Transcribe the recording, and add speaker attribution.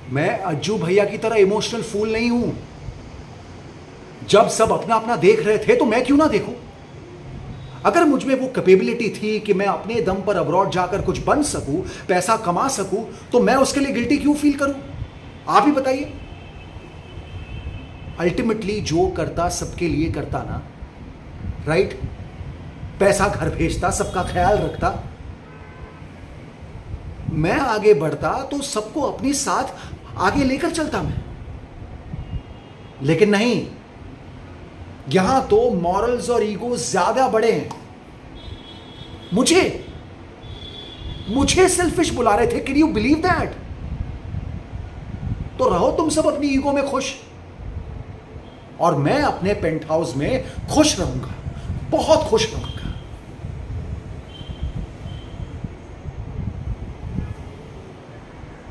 Speaker 1: मैं अज्जू भैया की तरह इमोशनल फूल नहीं हूं। जब सब अपना अपना देख रहे थे तो मैं क्यों ना देखूं? अगर मुझ में वो कैपेबिलिटी थी कि मैं अपने दम पर अब्रॉड जाकर कुछ बन सकूं, पैसा कमा सकूं, तो मैं उसके लिए गिल्टी क्यों फील करूं? आप ही बताइए। अल्टीमेटली जो करता सबके लिए करता ना, राइट? पैसा घर भेजता, सबका ख्याल रखता, मैं आगे बढ़ता तो सबको अपने साथ आगे लेकर चलता मैं। लेकिन नहीं, यहां तो मॉरल्स और ईगो ज्यादा बड़े हैं। मुझे सेल्फिश बुला रहे थे। Can you believe that? तो रहो तुम सब अपनी ईगो में खुश, और मैं अपने पेंट हाउस में खुश रहूंगा, बहुत खुश रहूंगा।